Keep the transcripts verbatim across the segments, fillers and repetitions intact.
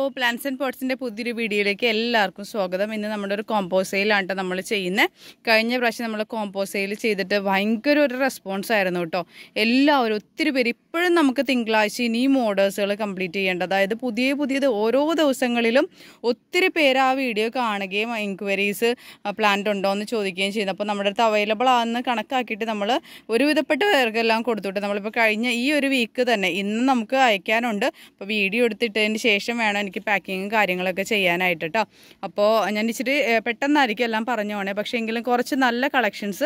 Plants and പോട്ട്സിൻ്റെ പുതിയൊരു വീഡിയോയിലേക്ക് എല്ലാവർക്കും സ്വാഗതം. ഇന്ന് നമ്മുടെ ഒരു കോമ്പോസയിലാണ് നമ്മൾ ചെയ്യുന്നത്. കഴിഞ്ഞ പ്രാവശ്യം നമ്മൾ കോമ്പോസയിൽ ചെയ്തിട്ട് ഭയങ്കര ഒരു റെസ്പോൺസ് ആയിരുന്നു കേട്ടോ. എല്ലാവരും ഒത്തിരി പേര് ഇപ്പോഴും നമുക്ക് തിങ്കളാഴ്ച ഇനിയും ഓർഡേഴ്സുകൾ കംപ്ലീറ്റ് ചെയ്യേണ്ടത്. അതായത് പുതിയ പുതിയത് ഓരോ ദിവസങ്ങളിലും ഒത്തിരി പേര് ആ വീഡിയോ കാണുകയും എൻക്വയറീസ് പ്ലാന്റ് ഉണ്ടോ എന്ന് ചോദിക്കുകയും ചെയ്യുന്നു. അപ്പോൾ നമ്മുടെ അടുത്ത് അവൈലബിൾ ആണെന്ന് കണക്കാക്കിയിട്ട് നമ്മൾ ഒരുവിധപ്പെട്ട പേർക്കെല്ലാം കൊടുത്തുവിട്ട് നമ്മളിപ്പോൾ കഴിഞ്ഞ ഈ ഒരു വീക്ക് തന്നെ ഇന്ന് നമുക്ക് അയക്കാനുണ്ട്. അപ്പോൾ വീഡിയോ എടുത്തിട്ടതിന് ശേഷം വേണം എനിക്ക് പാക്കിങ്ങും കാര്യങ്ങളൊക്കെ ചെയ്യാനായിട്ട് കേട്ടോ. അപ്പോൾ ഞാൻ ഇച്ചിരി പെട്ടെന്നായിരിക്കും എല്ലാം പറഞ്ഞു പോണേ, പക്ഷേ എങ്കിലും കുറച്ച് നല്ല കളക്ഷൻസ്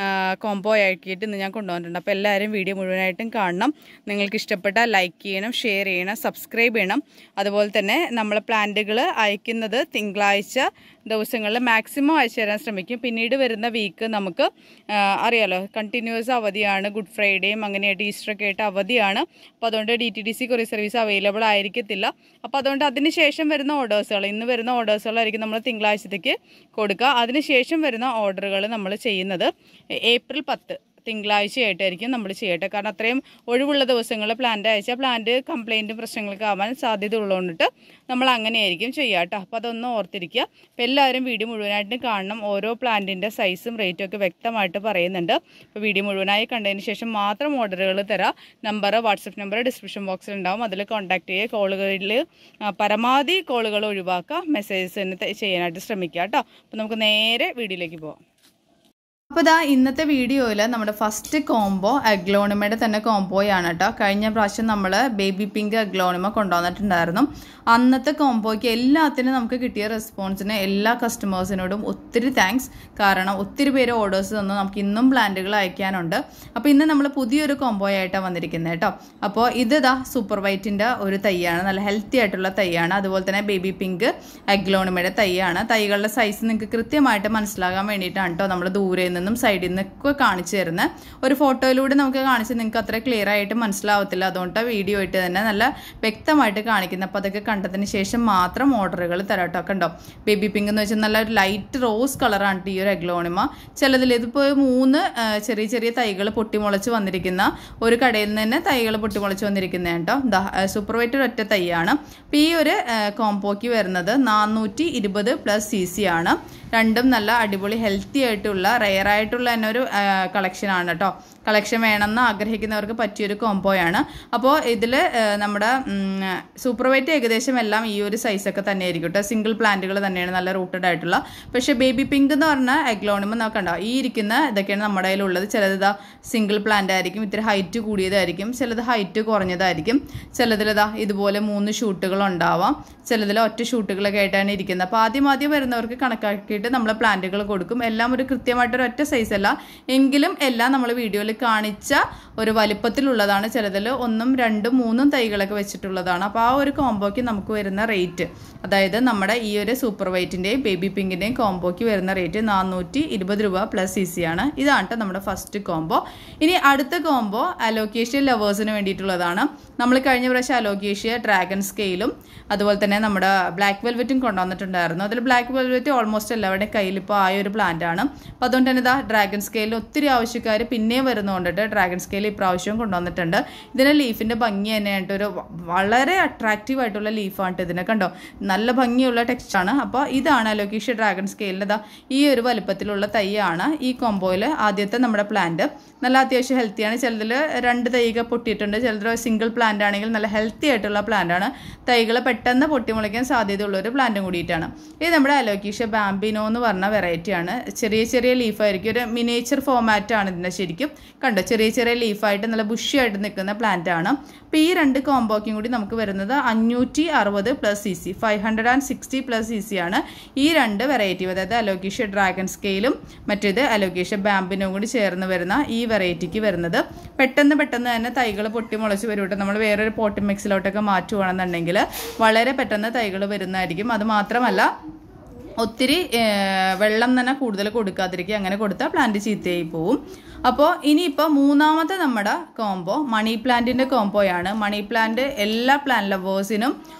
കോംബോ ആക്കിയിട്ട് ഇന്ന് ഞാൻ കൊണ്ടുവന്നിട്ടുണ്ട്. അപ്പോൾ എല്ലാവരും വീഡിയോ മുഴുവനായിട്ടും കാണണം. നിങ്ങൾക്ക് ഇഷ്ടപ്പെട്ടാൽ ലൈക്ക് ചെയ്യണം, ഷെയർ ചെയ്യണം, സബ്സ്ക്രൈബ് ചെയ്യണം. അതുപോലെ തന്നെ നമ്മൾ പ്ലാന്റുകൾ അയക്കുന്നത് തിങ്കളാഴ്ച ദിവസങ്ങളിൽ മാക്സിമം അയച്ചു തരാൻ ശ്രമിക്കും. പിന്നീട് വരുന്ന വീക്ക് നമുക്ക് അറിയാലോ കണ്ടിന്യൂസ് അവധിയാണ്, ഗുഡ് ഫ്രൈഡേയും അങ്ങനെയായിട്ട് ഈസ്റ്ററൊക്കെ ആയിട്ട് അവധിയാണ്. അപ്പോൾ അതുകൊണ്ട് D T D C courier service available ആയിരിക്കത്തില്ല. അപ്പോൾ അതുകൊണ്ട് അതിന് ശേഷം വരുന്ന ഓർഡേഴ്സുകൾ ഇന്ന് വരുന്ന ഓർഡേഴ്സുകളായിരിക്കും നമ്മൾ തിങ്കളാഴ്ചത്തേക്ക് കൊടുക്കുക. അതിന് ശേഷം വരുന്ന ഓർഡറുകൾ നമ്മൾ ചെയ്യുന്നത് ഏപ്രിൽ പത്ത് തിങ്കളാഴ്ചയായിട്ടായിരിക്കും നമ്മൾ ചെയ്യട്ടെ. കാരണം അത്രയും ഒഴിവുള്ള ദിവസങ്ങളിൽ പ്ലാന്റ് അയച്ചാൽ പ്ലാന്റ് കംപ്ലയിൻറ്റും പ്രശ്നങ്ങളൊക്കെ ആവാൻ സാധ്യത ഉള്ളതുകൊണ്ടിട്ട് നമ്മൾ അങ്ങനെയായിരിക്കും ചെയ്യുക കേട്ടോ. അപ്പോൾ അതൊന്ന് ഓർത്തിരിക്കുക. അപ്പോൾ എല്ലാവരും വീഡിയോ മുഴുവനായിട്ടും കാണണം. ഓരോ പ്ലാന്റിൻ്റെ സൈസും റേറ്റും ഒക്കെ വ്യക്തമായിട്ട് പറയുന്നുണ്ട്. അപ്പോൾ വീഡിയോ മുഴുവനായി കണ്ടതിന് ശേഷം മാത്രം ഓർഡറുകൾ തരാം. നമ്പർ വാട്സപ്പ് നമ്പർ ഡിസ്ക്രിപ്ഷൻ ബോക്സിൽ ഉണ്ടാവും, അതിൽ കോൺടാക്ട് ചെയ്യുക. കോളുകളിൽ പരമാവധി കോളുകൾ ഒഴിവാക്കുക, മെസ്സേജസ് തന്നെ ചെയ്യാനായിട്ട് ശ്രമിക്കുക കേട്ടോ. അപ്പോൾ നമുക്ക് നേരെ വീഡിയോയിലേക്ക് പോകാം. അപ്പോൾ ഇതാ ഇന്നത്തെ വീഡിയോയിൽ നമ്മുടെ ഫസ്റ്റ് കോംബോ അഗ്ലോണിമയുടെ തന്നെ കോംബോയാണ് കേട്ടോ. കഴിഞ്ഞ പ്രാവശ്യം നമ്മൾ ബേബി പിങ്ക് അഗ്ലോണിമ കൊണ്ടുവന്നിട്ടുണ്ടായിരുന്നു. അന്നത്തെ കോംബോയ്ക്ക് എല്ലാത്തിനും നമുക്ക് കിട്ടിയ റെസ്പോൺസിന് എല്ലാ കസ്റ്റമേഴ്സിനോടും ഒത്തിരി താങ്ക്സ്. കാരണം ഒത്തിരി പേര് ഓർഡേഴ്സ് തന്നു. നമുക്ക് ഇന്നും പ്ലാന്റുകൾ അയക്കാനുണ്ട്. അപ്പോൾ ഇന്ന് നമ്മൾ പുതിയൊരു കോംബോ ആയിട്ടാണ് വന്നിരിക്കുന്നത് കേട്ടോ. അപ്പോൾ ഇത് ഇതാ സൂപ്പർ വൈറ്റിൻ്റെ ഒരു തൈയാണ്, നല്ല ഹെൽത്തി ആയിട്ടുള്ള തൈയാണ്. അതുപോലെ തന്നെ ബേബി പിങ്ക് അഗ്ലോണിമയുടെ തൈയാണ്. തൈകളുടെ സൈസ് നിങ്ങൾക്ക് കൃത്യമായിട്ട് മനസ്സിലാകാൻ വേണ്ടിയിട്ടാണ് കേട്ടോ നമ്മൾ ദൂരെ നിന്നും സൈഡിൽ നിന്നൊക്കെ കാണിച്ചു തരുന്നത്. ഒരു ഫോട്ടോയിലൂടെ നമുക്ക് കാണിച്ച് നിങ്ങൾക്ക് അത്ര ക്ലിയർ ആയിട്ട് മനസ്സിലാവത്തില്ല. അതുകൊണ്ട് വീഡിയോ ആയിട്ട് തന്നെ നല്ല വ്യക്തമായിട്ട് കാണിക്കുന്നത്. അപ്പോൾ അതൊക്കെ കണ്ടതിന് ശേഷം മാത്രം ഓർഡറുകൾ തരാട്ടോ. കണ്ടോ ബേബി പിങ്ക് എന്ന് വെച്ചാൽ നല്ല ഒരു ലൈറ്റ് റോസ് കളറാണ് ഈ ഒരു അഗ്ലോണിമ. ചിലതിൽ ഇതിപ്പോൾ മൂന്ന് ചെറിയ ചെറിയ തൈകൾ പൊട്ടിമുളച്ച് വന്നിരിക്കുന്ന ഒരു കടയിൽ നിന്ന് തന്നെ തൈകൾ പൊട്ടിമുളച്ച് വന്നിരിക്കുന്നത് കേട്ടോ. ദാ സൂപ്പർ വൈറ്റ് ഒറ്റ തൈയാണ്. അപ്പോൾ ഈ ഒരു കോംബോയ്ക്ക് വരുന്നത് നാനൂറ്റി ഇരുപത് പ്ലസ് സി സി ആണ്. രണ്ടും നല്ല അടിപൊളി ഹെൽത്തി ആയിട്ടുള്ള റെയർ ആയിട്ടുള്ള തന്നെ ഒരു കളക്ഷനാണ് കേട്ടോ. കളക്ഷൻ വേണമെന്ന് ആഗ്രഹിക്കുന്നവർക്ക് പറ്റിയൊരു കോംബോയാണ്. അപ്പോൾ ഇതിൽ നമ്മുടെ സൂപ്പർ വൈറ്റ് ഏകദേശം എല്ലാം ഈ ഒരു സൈസൊക്കെ തന്നെ ആയിരിക്കും കേട്ടോ. സിംഗിൾ പ്ലാന്റുകൾ തന്നെയാണ്, നല്ല റൂട്ടഡ് ആയിട്ടുള്ള. പക്ഷേ ബേബി പിങ്ക് എന്ന് പറഞ്ഞാൽ അഗ്ലോണിമ നോക്കണ്ട, ഈ ഇരിക്കുന്ന ഇതൊക്കെയാണ് നമ്മുടെ കയ്യിലുള്ളത്. ചിലത് ഇതാ സിംഗിൾ പ്ലാന്റ് ആയിരിക്കും, ഇത്തിരി ഹൈറ്റ് കൂടിയതായിരിക്കും, ചിലത് ഹൈറ്റ് കുറഞ്ഞതായിരിക്കും, ചിലതിലിതാ ഇതുപോലെ മൂന്ന് ഷൂട്ടുകൾ ഉണ്ടാവാം, ചിലതിൽ ഒറ്റ ഷൂട്ടുകളൊക്കെ ആയിട്ടാണ് ഇരിക്കുന്നത്. അപ്പോൾ ആദ്യം ആദ്യം വരുന്നവർക്ക് കണക്കാക്കിയിട്ട് നമ്മൾ പ്ലാന്റുകൾ കൊടുക്കും. എല്ലാം ഒരു കൃത്യമായിട്ടൊരു ഒറ്റ സൈസ് അല്ല എങ്കിലും എല്ലാം നമ്മൾ വീഡിയോയിൽ കാണിച്ച ഒരു വലിപ്പത്തിലുള്ളതാണ്. ചിലതിൽ ഒന്നും രണ്ടും മൂന്നും തൈകളൊക്കെ വെച്ചിട്ടുള്ളതാണ്. അപ്പോൾ ആ ഒരു കോംബോയ്ക്ക് നമുക്ക് വരുന്ന റേറ്റ്, അതായത് നമ്മുടെ ഈ ഒരു സൂപ്പർ വൈറ്റിൻ്റെയും ബേബി പിങ്കിൻ്റെയും കോംബോയ്ക്ക് വരുന്ന റേറ്റ് നാനൂറ്റി ഇരുപത് രൂപ പ്ലസ് സി സി ആണ്. ഇതാണ് നമ്മുടെ ഫസ്റ്റ് കോംബോ. ഇനി അടുത്ത കോംബോ അലോക്കേഷ്യ ലവേഴ്സിന് വേണ്ടിയിട്ടുള്ളതാണ്. നമ്മൾ കഴിഞ്ഞ പ്രാവശ്യം അലോക്കേഷ്യ ഡ്രാഗൺ സ്കെയിലും അതുപോലെ തന്നെ നമ്മുടെ ബ്ലാക്ക് വെൽവെറ്റും കൊണ്ടുവന്നിട്ടുണ്ടായിരുന്നു. അതിൽ ബ്ലാക്ക് വെൽവെറ്റ് ഓൾമോസ്റ്റ് എല്ലാവരുടെയും കയ്യിൽ ഇപ്പോൾ ആയ ഒരു പ്ലാന്റ് ആണ്. അപ്പോൾ അതുകൊണ്ട് തന്നെ ഇതാ ഡ്രാഗൺ സ്കെയിലിൽ ഒത്തിരി ആവശ്യക്കാർ പിന്നെയും വരുന്നതുകൊണ്ടിട്ട് ഡ്രാഗൺ സ്കെയിൽ ഇപ്രാവശ്യവും കൊണ്ടുവന്നിട്ടുണ്ട്. ഇതിന് ലീഫിൻ്റെ ഭംഗി തന്നെയായിട്ട് ഒരു വളരെ അട്രാക്റ്റീവ് ആയിട്ടുള്ള ലീഫാണ് ഇതിനെ. കണ്ടോ നല്ല ഭംഗിയുള്ള ടെക്സ്റ്റാണ്. അപ്പോൾ ഇതാണ് അലോക്കേഷ്യ ഡ്രാഗൺ സ്കെയിലിൻ്റെ ഇതാ ഈ ഒരു വലുപ്പത്തിലുള്ള തൈയാണ് ഈ കോംബോയിൽ ആദ്യത്തെ നമ്മുടെ പ്ലാന്റ്. നല്ല അത്യാവശ്യം ഹെൽത്തിയാണ്. ചിലതിൽ രണ്ട് തൈകൾ പൊട്ടിയിട്ടുണ്ട്, ചിലതിൽ സിംഗിൾ പ്ലാന്റ് ആണെങ്കിൽ നല്ല ഹെൽത്തി ആയിട്ടുള്ള പ്ലാന്റ് ആണ്. തൈകൾ പെട്ടെന്ന് പൊട്ടിമുളയ്ക്കാൻ സാധ്യതയുള്ള ഒരു പ്ലാന്റും കൂടിയിട്ടാണ്. ഇത് നമ്മുടെ അലോക്കേഷ്യ ബാംബിനോ എന്ന് പറഞ്ഞ വെറൈറ്റിയാണ്. ചെറിയ ചെറിയ ലീഫായിരിക്കും, ഒരു മിനിയേച്ചർ ഫോമാറ്റ് ആണ് ഇതിൻ്റെ ശരിക്കും. കണ്ടോ ചെറിയ ചെറിയ ലീഫായിട്ട് നല്ല ബുഷിയായിട്ട് നിൽക്കുന്ന പ്ലാന്റ് ആണ്. അപ്പോൾ ഈ രണ്ട് കോംബോയ്ക്കും കൂടി നമുക്ക് വരുന്നത് അഞ്ഞൂറ്റി അറുപത് plus C C five hundred and sixty plus C C ആണ് ഈ രണ്ട് വെറൈറ്റി. അതായത് അലോക്കേഷ്യ ഡ്രാഗൺ സ്കെയിലും മറ്റേത് അലോക്കേഷ്യ ബാംബിനോ കൂടി ചേർന്ന് വരുന്ന ഈ വെറൈറ്റിക്ക് വരുന്നത്. പെട്ടെന്ന് പെട്ടെന്ന് തന്നെ തൈകൾ പൊട്ടിമുളച്ച് വരും. നമ്മൾ വേറൊരു പോട്ട് മിക്സിലോട്ടൊക്കെ മാറ്റുകയാണെന്നുണ്ടെങ്കിൽ വളരെ പെട്ടെന്ന് തൈകൾ വരുന്നതായിരിക്കും. അത് മാത്രമല്ല ഒത്തിരി വെള്ളം തന്നെ കൂടുതൽ കൊടുക്കാതിരിക്കുക, അങ്ങനെ കൊടുത്താൽ പ്ലാന്റ് ചീത്തയായി പോവും. അപ്പോൾ ഇനിയിപ്പോൾ മൂന്നാമത്തെ നമ്മുടെ കോംബോ മണി പ്ലാന്റിൻ്റെ കോംബോയാണ്. മണി പ്ലാന്റ് എല്ലാ പ്ലാന്റ് ലവേഴ്സിനും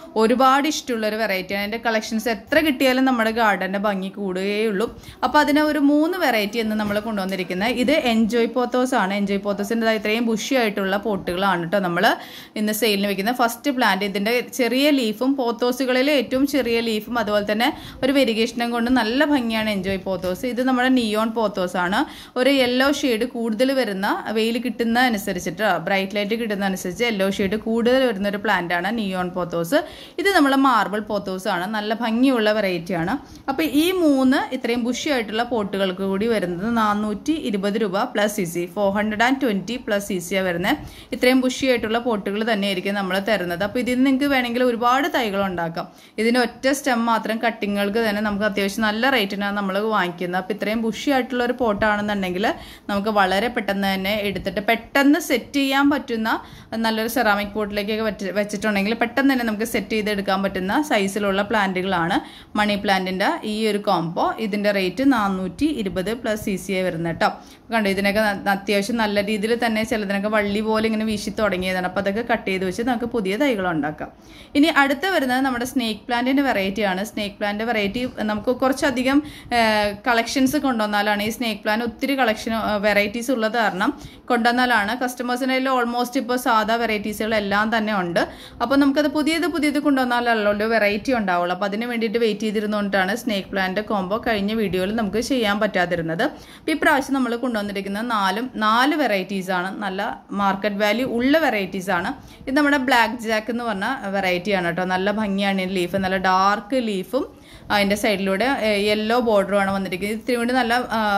ഒരുപാട് ഇഷ്ടമുള്ളൊരു വെറൈറ്റിയാണ്. അതിൻ്റെ കളക്ഷൻസ് എത്ര കിട്ടിയാലും നമ്മുടെ ഗാർഡൻ്റെ ഭംഗി കൂടുകയുള്ളൂ. അപ്പോൾ അതിനെ ഒരു മൂന്ന് വെറൈറ്റി എന്ന് നമ്മൾ കൊണ്ടുവന്നിരിക്കുന്നത്. ഇത് എൻജോയ് പോത്തോസ് ആണ്. എൻജോയ് പോത്തോസിൻ്റെ ഇത്രയും ബുഷി ആയിട്ടുള്ള പോട്ടുകളാണ് കേട്ടോ നമ്മൾ ഇന്ന് സെയിലിന് വെക്കുന്നത്. ഫസ്റ്റ് പ്ലാന്റ് ഇതിൻ്റെ ചെറിയ ലീഫും, പോത്തോസുകളിലെ ഏറ്റവും ചെറിയ ലീഫും അതുപോലെ തന്നെ ഒരു വെരിഗേഷനും കൊണ്ട് നല്ല ഭംഗിയാണ് എൻജോയ് പോത്തോസ്. ഇത് നമ്മുടെ നിയോൺ പോത്തോസ് ആണ്. ഒരു യെല്ലോ ഷെയ്ഡ് കൂടുതൽ വരുന്ന, വെയിൽ കിട്ടുന്ന അനുസരിച്ചിട്ട്, ബ്രൈറ്റ് ലൈറ്റ് കിട്ടുന്ന അനുസരിച്ച് യെല്ലോ ഷെയ്ഡ് കൂടുതൽ വരുന്ന ഒരു പ്ലാന്റ് ആണ് നിയോൺ പോത്തോസ്. ഇത് നമ്മൾ മാർബിൾ പോത്തോസ് ആണ്. നല്ല ഭംഗിയുള്ള വെറൈറ്റിയാണ്. അപ്പോൾ ഈ മൂന്ന് ഇത്രയും ബുഷി ആയിട്ടുള്ള പോട്ടുകൾക്ക് കൂടി വരുന്നത് നാനൂറ്റി ഇരുപത് രൂപ plus C C, four hundred and twenty plus C സിയാണ് വരുന്നത്. ഇത്രയും ബുഷി ആയിട്ടുള്ള പോട്ടുകൾ തന്നെയായിരിക്കും നമ്മൾ തരുന്നത്. അപ്പോൾ ഇതിന് നിങ്ങൾക്ക് വേണമെങ്കിൽ ഒരുപാട് തൈകൾ ഉണ്ടാക്കാം. ഇതിൻ്റെ ഒറ്റ സ്റ്റെം മാത്രം കട്ടിങ്ങൾക്ക് തന്നെ നമുക്ക് അത്യാവശ്യം നല്ല റേറ്റിനാണ് നമ്മൾ വാങ്ങിക്കുന്നത്. അപ്പോൾ ഇത്രയും ബുഷി ആയിട്ടുള്ള ഒരു പോട്ടാണെന്നുണ്ടെങ്കിൽ നമുക്ക് വളരെ പെട്ടെന്ന് തന്നെ എടുത്തിട്ട് പെട്ടെന്ന് സെറ്റ് ചെയ്യാൻ പറ്റുന്ന നല്ലൊരു സെറാമിക് പോട്ടിലേക്കൊക്കെ വെച്ച് വെച്ചിട്ടുണ്ടെങ്കിൽ പെട്ടെന്ന് തന്നെ നമുക്ക് സെറ്റ് ചെയ്തെടുക്കാൻ പറ്റുന്ന സൈസിലുള്ള പ്ലാന്റുകളാണ് മണി പ്ലാന്റിൻ്റെ ഈ ഒരു കോംബോ. ഇതിൻ്റെ റേറ്റ് നാനൂറ്റി ഇരുപത് പ്ലസ് സി സി ആയി വരുന്നത് കേട്ടോ. കണ്ടു, ഇതിനൊക്കെ അത്യാവശ്യം നല്ല രീതിയിൽ തന്നെ ചിലതിനൊക്കെ വള്ളി പോലെ ഇങ്ങനെ വീശി തുടങ്ങിയതാണ്. അപ്പോൾ അതൊക്കെ കട്ട് ചെയ്ത് വെച്ച് നമുക്ക് പുതിയ തൈകൾ ഉണ്ടാക്കാം. ഇനി അടുത്ത് വരുന്നത് നമ്മുടെ സ്നേക്ക് പ്ലാന്റിൻ്റെ വെറൈറ്റിയാണ്. സ്നേക്ക് പ്ലാന്റ് വെറൈറ്റി നമുക്ക് കുറച്ചധികം കളക്ഷൻസ് കൊണ്ടുവന്നാലാണ് ഈ സ്നേക്ക് പ്ലാന്റ് ഒത്തിരി കളക്ഷൻ വെറൈറ്റീസ് ഉള്ളത് കാരണം കൊണ്ടുവന്നാലാണ്. കസ്റ്റമേഴ്സിൻ്റെ കയ്യിൽ ഓൾമോസ്റ്റ് ഇപ്പോൾ സാധാ വെറൈറ്റീസുകളെല്ലാം തന്നെ ഉണ്ട്. അപ്പോൾ നമുക്കത് പുതിയത് പുതിയത് കൊണ്ടുവന്നാലല്ലോ വെറൈറ്റി ഉണ്ടാവുള്ളൂ. അപ്പോൾ അതിന് വേണ്ടിയിട്ട് വെയിറ്റ് ചെയ്തിരുന്നുകൊണ്ടാണ് സ്നേക്ക് പ്ലാന്റ് കോംബോ കഴിഞ്ഞ വീഡിയോയിൽ നമുക്ക് ചെയ്യാൻ പറ്റാതിരുന്നത്. അപ്പോൾ ഈ പ്രാവശ്യം നമ്മൾ കൊണ്ടുവന്നിരിക്കുന്നത് നാലും നാല് വെറൈറ്റീസാണ്. നല്ല മാർക്കറ്റ് വാല്യൂ ഉള്ള വെറൈറ്റീസാണ്. ഇത് നമ്മുടെ ബ്ലാക്ക് ജാക്ക് എന്ന് പറഞ്ഞ വെറൈറ്റിയാണ് കേട്ടോ. നല്ല ഭംഗിയാണ് ഈ ലീഫ്, നല്ല ഡാർക്ക് ലീഫും അതിൻ്റെ സൈഡിലൂടെ യെല്ലോ ബോർഡറുമാണ് വന്നിരിക്കുന്നത്. ഇത്തിരി കൂടി നല്ല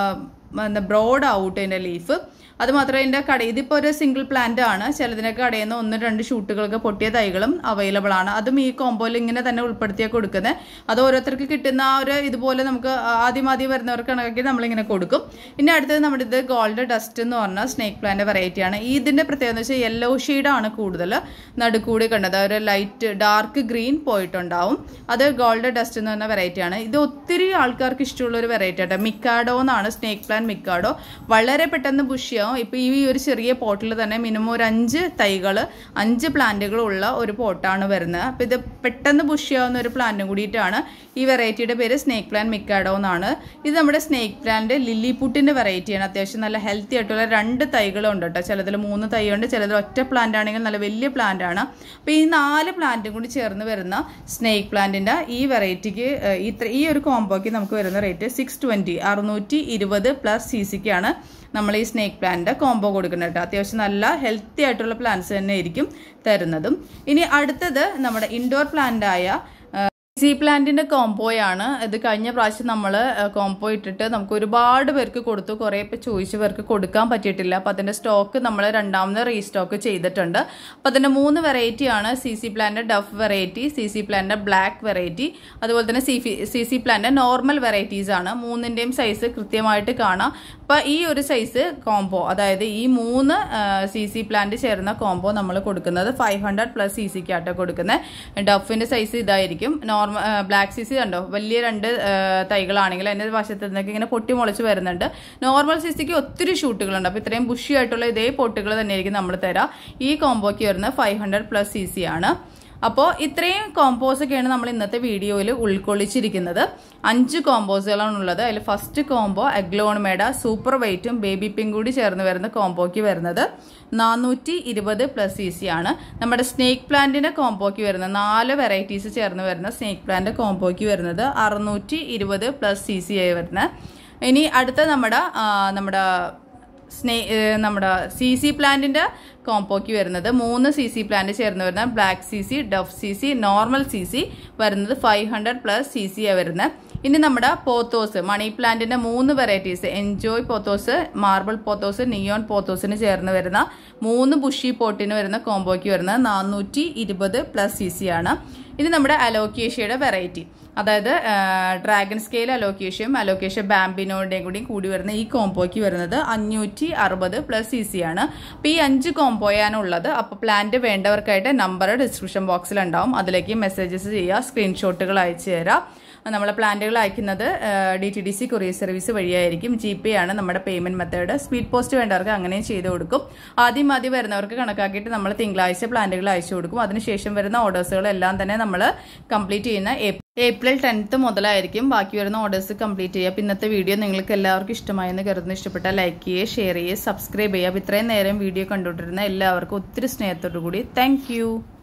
എന്താ ബ്രോഡ് ഔട്ട് അതിൻ്റെ ലീഫ്. അതുമാത്രമേ ഇതിൻ്റെ കട, ഇതിപ്പോൾ ഒരു സിംഗിൾ പ്ലാന്റ് ആണ്. ചിലതിനൊക്കെ കടയിൽ നിന്ന് ഒന്ന് രണ്ട് ഷൂട്ടുകൾക്ക് പൊട്ടിയ തൈകളും അവൈലബിൾ ആണ്. അതും ഈ കോംബോയിൽ ഇങ്ങനെ തന്നെ ഉൾപ്പെടുത്തിയാണ് കൊടുക്കുന്നത്. അത് ഓരോരുത്തർക്ക് കിട്ടുന്ന ആ ഒരു ഇതുപോലെ നമുക്ക് ആദ്യം ആദ്യം വരുന്നവർക്ക് കണക്കാക്കി നമ്മളിങ്ങനെ കൊടുക്കും. ഇനി അടുത്തത് നമ്മുടെ ഇത് ഗോൾഡ് ഡസ്റ്റ് എന്ന് പറഞ്ഞാൽ സ്നേക്ക് പ്ലാന്റ് വെറൈറ്റിയാണ്. ഇതിൻ്റെ പ്രത്യേകത എന്ന് വെച്ചാൽ യെല്ലോ ഷെയ്ഡാണ് കൂടുതൽ നടുക്കൂടി കണ്ടത്. ഒരു ലൈറ്റ് ഡാർക്ക് ഗ്രീൻ പോയിട്ടുണ്ടാവും. അത് ഗോൾഡ് ഡസ്റ്റ് എന്ന് പറഞ്ഞ വെറൈറ്റിയാണ്. ഇത് ഒത്തിരി ആൾക്കാർക്ക് ഇഷ്ടമുള്ള ഒരു വെറൈറ്റി ആട്ടോ. മിക്കാഡോ എന്നാണ് സ്നേക്ക് പ്ലാന്റ് മിക്കാഡോ. വളരെ പെട്ടെന്ന് ബുഷിയാവും. ഇപ്പോൾ ഈ ഒരു ചെറിയ പോട്ടിൽ തന്നെ മിനിമം ഒരു അഞ്ച് തൈകൾ, അഞ്ച് പ്ലാന്റുകൾ ഉള്ള ഒരു പോട്ടാണ് വരുന്നത്. അപ്പോൾ ഇത് പെട്ടെന്ന് ബുഷിയാവുന്ന ഒരു പ്ലാന്റും കൂടിയിട്ടാണ്. ഈ വെറൈറ്റിയുടെ പേര് സ്നേക്ക് പ്ലാന്റ് മിക്കാഡോ എന്നാണ്. ഇത് നമ്മുടെ സ്നേക്ക് പ്ലാന്റ് ലില്ലിപുട്ടിൻ്റെ വെറൈറ്റിയാണ്. അത്യാവശ്യം നല്ല ഹെൽത്തി ആയിട്ടുള്ള രണ്ട് തൈകളുണ്ട് കേട്ടോ. ചിലതിൽ മൂന്ന് തൈയുണ്ട്, ചിലതിൽ ഒറ്റ പ്ലാന്റ് ആണെങ്കിൽ നല്ല വലിയ പ്ലാന്റ് ആണ്. അപ്പോൾ ഈ നാല് പ്ലാന്റും കൂടി ചേർന്ന് വരുന്ന സ്നേക്ക് പ്ലാന്റിൻ്റെ ഈ വെറൈറ്റിക്ക് ഇത്ര ഈ ഒരു കോംബോയ്ക്ക് നമുക്ക് വരുന്ന റേറ്റ് സിക്സ് ട്വൻറ്റി അറുന്നൂറ്റി ഇരുപത് പ്ലസ് സി സിക്കാണ് നമ്മൾ ഈ സ്നേക്ക് പ്ലാന്റിൻ്റെ കോംബോ കൊടുക്കുന്നത് കേട്ടോ. അത്യാവശ്യം നല്ല ഹെൽത്തി ആയിട്ടുള്ള പ്ലാന്റ്സ് തന്നെ ആയിരിക്കും തരുന്നതും. ഇനി അടുത്തത് നമ്മുടെ ഇൻഡോർ പ്ലാന്റായ സി പ്ലാന്റിൻ്റെ കോംബോയാണ്. ഇത് കഴിഞ്ഞ പ്രാവശ്യം നമ്മൾ കോംബോ ഇട്ടിട്ട് നമുക്ക് ഒരുപാട് പേർക്ക് കൊടുത്തു. കുറേ ഇപ്പോൾ ചോദിച്ച പേർക്ക് കൊടുക്കാൻ പറ്റിയിട്ടില്ല. അപ്പോൾ അതിൻ്റെ സ്റ്റോക്ക് നമ്മൾ രണ്ടാമത് റീസ്റ്റോക്ക് ചെയ്തിട്ടുണ്ട്. അപ്പോൾ അതിൻ്റെ മൂന്ന് വെറൈറ്റിയാണ്. Z Z plant dwarf variety, Z Z plant black variety, അതുപോലെ തന്നെ Z Z Z plant normal varieties ആണ്. മൂന്നിൻ്റെയും സൈസ് കൃത്യമായിട്ട് കാണാം. അപ്പോൾ ഈ ഒരു സൈസ് കോംബോ, അതായത് ഈ മൂന്ന് സി സി പ്ലാന്റ് ചേർന്ന കോംബോ നമ്മൾ കൊടുക്കുന്നത് ഫൈവ് ഹൺഡ്രഡ് പ്ലസ് സി സിക്കാട്ടോ കൊടുക്കുന്നത്. ഡഫിൻ്റെ സൈസ് ഇതായിരിക്കും. നോർമൽ ബ്ലാക്ക് സി സി കണ്ടോ, വലിയ രണ്ട് തൈകളാണെങ്കിൽ അതിൻ്റെ വശത്ത് നിന്നൊക്കെ ഇങ്ങനെ പൊട്ടി മുളച്ച് വരുന്നുണ്ട്. നോർമൽ സി സിക്ക് ഒത്തിരി ഷൂട്ടുകളുണ്ട്. അപ്പോൾ ഇത്രയും ബുഷി ആയിട്ടുള്ള ഇതേ പൊട്ടുകൾ തന്നെയായിരിക്കും നമ്മൾ തരാം. ഈ കോംബോയ്ക്ക് വരുന്നത് five hundred plus C C ആണ്. അപ്പോൾ ഇത്രയും കോമ്പോസൊക്കെയാണ് നമ്മൾ ഇന്നത്തെ വീഡിയോയിൽ ഉൾക്കൊള്ളിച്ചിരിക്കുന്നത്. അഞ്ച് കോമ്പോസുകളാണ് ഉള്ളത്. അതിൽ ഫസ്റ്റ് കോംബോ അഗ്ലോൺമേഡ സൂപ്പർ വൈറ്റും ബേബി പിങ്ക് കൂടി ചേർന്ന് വരുന്ന കോംബോയ്ക്ക് വരുന്നത് നാനൂറ്റി ഇരുപത് പ്ലസ് സി സി ആണ്. നമ്മുടെ സ്നേക്ക് പ്ലാന്റിൻ്റെ കോംബോയ്ക്ക് വരുന്നത് നാല് വെറൈറ്റീസ് ചേർന്ന് വരുന്ന സ്നേക്ക് പ്ലാന്റ് കോംബോയ്ക്ക് വരുന്നത് അറുന്നൂറ്റി ഇരുപത് പ്ലസ് സി സി ആയി വരുന്നത്. ഇനി അടുത്ത നമ്മുടെ നമ്മുടെ സ്നേ നമ്മുടെ സി സി പ്ലാന്റിൻ്റെ കോംബോയ്ക്ക് വരുന്നത് മൂന്ന് സി സി പ്ലാന്റ് ചേർന്ന് വരുന്ന black Z Z, dwarf Z Z, normal Z Z വരുന്നത് five hundred plus C C ആണ് വരുന്നത്. ഇനി നമ്മുടെ പോത്തോസ് മണി പ്ലാന്റിൻ്റെ മൂന്ന് varieties enjoy pothos, marble pothos, neon പോത്തോസിന് ചേർന്ന് വരുന്ന മൂന്ന് ബുഷി പോട്ടിന് വരുന്ന കോംബോയ്ക്ക് വരുന്നത് നാനൂറ്റി ഇരുപത് പ്ലസ് സി സി ആണ്. ഇനി നമ്മുടെ അലോക്കേഷ്യയുടെ വെറൈറ്റി, അതായത് ഡ്രാഗൺ സ്കെയിൽ അലോക്കേഷ്യയും അലോക്കേഷ്യ ബാമ്പിനോയുടെയും കൂടി കൂടി വരുന്ന ഈ കോംബോയ്ക്ക് വരുന്നത് അഞ്ഞൂറ്റി അറുപത് പ്ലസ് സി സി ആണ്. അപ്പോൾ ഈ അഞ്ച് കോംബോയാണ് ഉള്ളത്. അപ്പോൾ പ്ലാന്റ് വേണ്ടവർക്കായിട്ട് നമ്പർ ഡിസ്ക്രിപ്ഷൻ ബോക്സിൽ ഉണ്ടാവും. അതിലേക്ക് മെസ്സേജസ് ചെയ്യുക, സ്ക്രീൻഷോട്ടുകൾ അയച്ചു തരാം. നമ്മളെ പ്ലാന്റുകൾ അയക്കുന്നത് D T D C courier service വഴിയായിരിക്കും. ജി പേ ആണ് നമ്മുടെ പേയ്മെന്റ് മെത്തേഡ്. സ്പീഡ് പോസ്റ്റ് വേണ്ടവർക്ക് അങ്ങനെയും ചെയ്ത് കൊടുക്കും. ആദ്യം ആദ്യം വരുന്നവർക്ക് കണക്കാക്കിയിട്ട് നമ്മൾ തിങ്കളാഴ്ച പ്ലാന്റുകൾ അയച്ചു കൊടുക്കും. അതിനുശേഷം വരുന്ന ഓർഡേഴ്സുകളെല്ലാം തന്നെ നമ്മൾ കംപ്ലീറ്റ് ചെയ്യുന്ന ഏപ്രിൽ ടെൻത്ത് മുതലായിരിക്കും ബാക്കി വരുന്ന ഓർഡേഴ്സ് കംപ്ലീറ്റ് ചെയ്യുക. അപ്പോൾ ഇന്നത്തെ വീഡിയോ നിങ്ങൾക്ക് എല്ലാവർക്കും ഇഷ്ടമായെന്ന് കരുതുന്നു. ഇഷ്ടപ്പെട്ടാൽ ലൈക്ക് ചെയ്യുക, ഷെയർ ചെയ്യുക, സബ്സ്ക്രൈബ് ചെയ്യുക. അപ്പോൾ ഇത്രയും നേരം വീഡിയോ കണ്ടുകൊണ്ടിരുന്ന എല്ലാവർക്കും ഒത്തിരി സ്നേഹത്തോടു കൂടി താങ്ക്